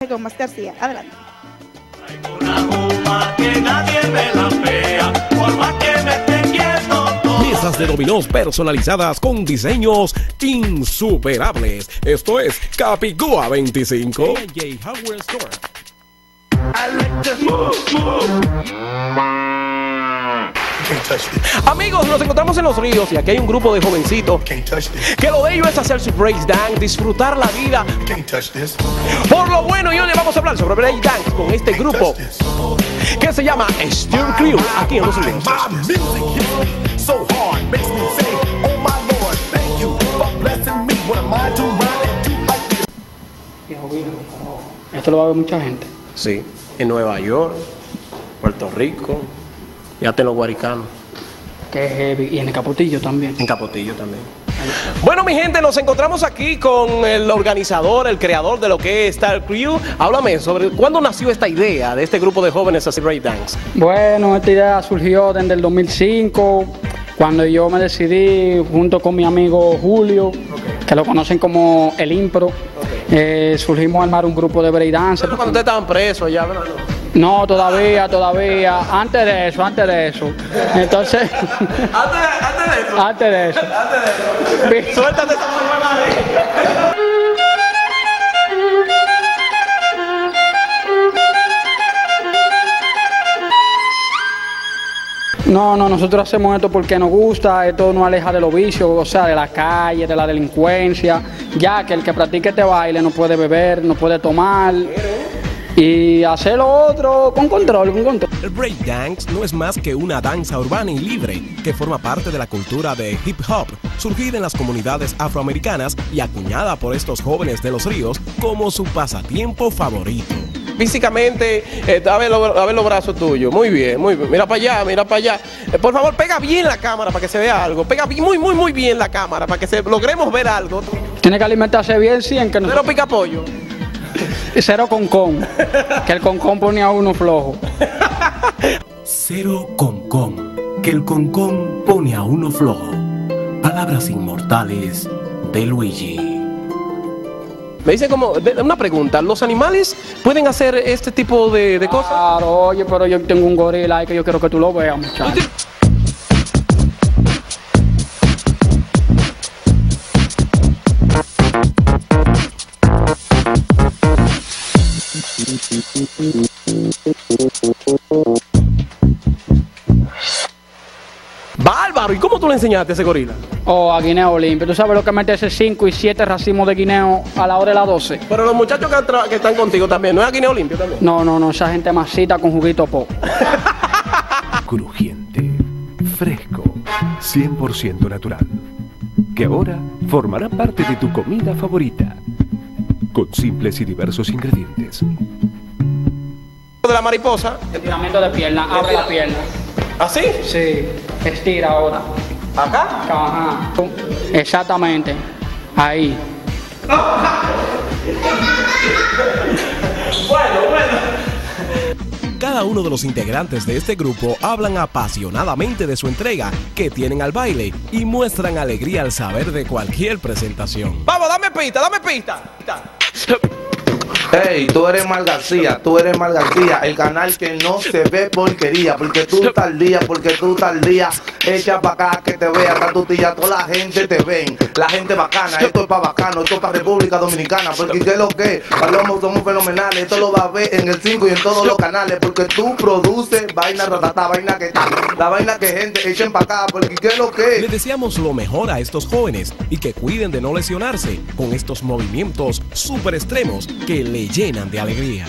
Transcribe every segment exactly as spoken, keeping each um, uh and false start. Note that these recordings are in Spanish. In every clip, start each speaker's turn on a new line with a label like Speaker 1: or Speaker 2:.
Speaker 1: Con Más García, adelante.
Speaker 2: Mesas de dominós personalizadas con diseños insuperables. Esto es Capicúa veinticinco. Amigos, nos encontramos en Los Ríos y aquí hay un grupo de jovencitos que lo de ellos es hacer su breakdance, disfrutar la vida. Por lo bueno, y hoy le vamos a hablar sobre breakdance con este grupo que se llama Steel Crew aquí en Los Ríos.
Speaker 3: Esto lo va a ver mucha gente.
Speaker 2: Sí, en Nueva York, Puerto Rico y hasta en los Guaricanos.
Speaker 3: Que es heavy. Y en el Capotillo también.
Speaker 2: En Capotillo también. Bueno, mi gente, nos encontramos aquí con el organizador, el creador de lo que es Steel Crew. Háblame sobre cuándo nació esta idea de este grupo de jóvenes hacer breakdance.
Speaker 3: Bueno, esta idea surgió desde el dos mil cinco, cuando yo me decidí, junto con mi amigo Julio, okay, que lo conocen como El Impro, okay, eh, surgimos a armar un grupo de breakdance.
Speaker 2: Pero cuando ustedes estaban presos ya, ¿verdad?
Speaker 3: No, todavía, todavía. Antes de eso, antes de eso. Entonces.
Speaker 2: ¿Antes, antes de eso?
Speaker 3: Antes de eso.
Speaker 2: Antes de eso. Suéltate esa mamá ahí.
Speaker 3: No, no, nosotros hacemos esto porque nos gusta, esto nos aleja de los vicios, o sea, de la calle, de la delincuencia, ya que el que practique este baile no puede beber, no puede tomar. Y hacer lo otro con control, con control.
Speaker 2: El breakdance no es más que una danza urbana y libre que forma parte de la cultura de hip hop, surgida en las comunidades afroamericanas y acuñada por estos jóvenes de Los Ríos como su pasatiempo favorito. Físicamente, eh, a, ver lo, a ver los brazos tuyos, muy bien, muy bien, mira para allá, mira para allá. Eh, por favor, pega bien la cámara para que se vea algo, pega muy, muy, muy bien la cámara para que se, logremos ver algo.
Speaker 3: Tiene que alimentarse bien, sí, en que no.
Speaker 2: Pero pica pollo.
Speaker 3: Cero concón, que el concón pone a uno flojo.
Speaker 2: Cero concón, que el concón pone a uno flojo. Palabras inmortales de Luigi. Me dicen como, una pregunta, ¿los animales pueden hacer este tipo de, de cosas?
Speaker 3: Claro, oye, pero yo tengo un gorila ahí que yo quiero que tú lo veas, muchacho.
Speaker 2: Bárbaro, ¿y cómo tú le enseñaste a ese gorila?
Speaker 3: Oh, a guineo limpio. ¿Tú sabes lo que mete ese cinco y siete racimos de guineo a la hora de las doce?
Speaker 2: Pero los muchachos que, que están contigo también, ¿no es a guineo limpio también?
Speaker 3: No, no, no, esa gente masita con juguito po.
Speaker 4: Crujiente, fresco, cien por ciento natural, que ahora formará parte de tu comida favorita, con simples y diversos ingredientes.
Speaker 2: De la mariposa.
Speaker 3: Estiramiento de pierna, abre la pierna.
Speaker 2: ¿Así?
Speaker 3: Sí, estira ahora.
Speaker 2: ¿Acá?
Speaker 3: Ajá. Exactamente. Ahí.
Speaker 2: Bueno, bueno. Cada uno de los integrantes de este grupo hablan apasionadamente de su entrega que tienen al baile y muestran alegría al saber de cualquier presentación. Vamos, dame pista, dame pista.
Speaker 5: Hey, tú eres Mal García, tú eres Mal García, el canal que no se ve porquería, porque tú tal día, porque tú tal día, echa pa' acá que te vea, ta tu tía, toda la gente te ven, la gente bacana, esto es pa' bacano, esto es pa' República Dominicana, porque qué es lo que, hablamos, somos fenomenales, esto lo vas a ver en el cinco y en todos los canales, porque tú produces vaina ratata, vaina que está, la vaina que gente echen pa' acá, porque qué es lo que.
Speaker 2: Le deseamos lo mejor a estos jóvenes y que cuiden de no lesionarse con estos movimientos súper extremos que le llenan de alegría.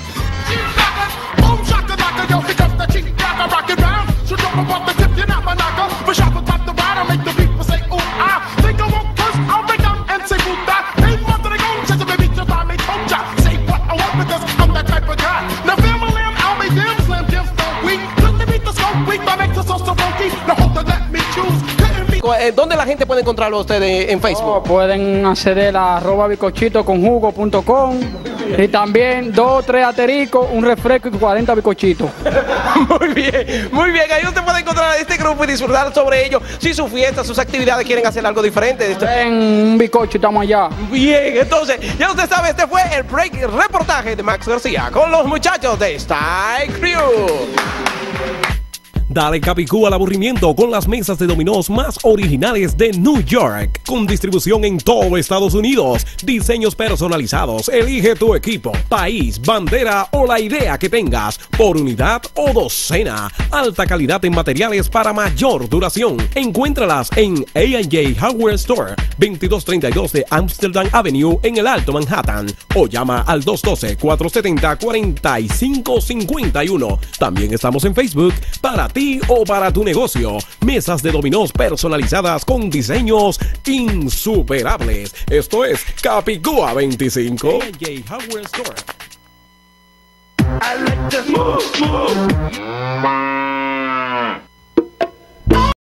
Speaker 2: ¿Dónde la gente puede encontrarlo a ustedes en Facebook?
Speaker 3: Oh, pueden acceder a arroba bicochito con jugo punto com Y también dos, tres atericos, un refresco y cuarenta bizcochitos.
Speaker 2: Muy bien, muy bien. Ahí usted puede encontrar a este grupo y disfrutar sobre ello. Si su fiesta, sus actividades quieren hacer algo diferente. Esto-
Speaker 3: En un bizcocho estamos allá.
Speaker 2: Bien, entonces, ya usted sabe, este fue el break reportaje de Max García con los muchachos de Style Crew. Dale Capicú al aburrimiento con las mesas de dominós más originales de New York. Con distribución en todo Estados Unidos. Diseños personalizados. Elige tu equipo, país, bandera o la idea que tengas. Por unidad o docena. Alta calidad en materiales para mayor duración. Encuéntralas en A and J Hardware Store, veintidós treinta y dos de Amsterdam Avenue en el Alto Manhattan. O llama al dos uno dos, cuatro siete cero, cuatro cinco cinco uno. También estamos en Facebook para ti o para tu negocio. Mesas de dominós personalizadas con diseños insuperables. Esto es Capicúa veinticinco. A and J Hardware Store.
Speaker 1: I like to move, move.